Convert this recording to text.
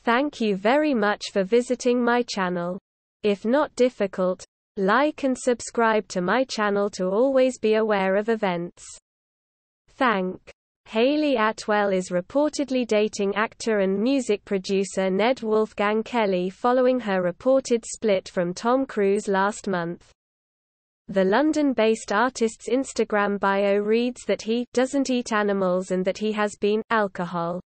Thank you very much for visiting my channel. If not difficult, like and subscribe to my channel to always be aware of events. Thank. Hayley Atwell is reportedly dating actor and music producer Ned Wolfgang Kelly following her reported split from Tom Cruise last month. The London-based artist's Instagram bio reads that he doesn't eat animals and that he has been alcohol.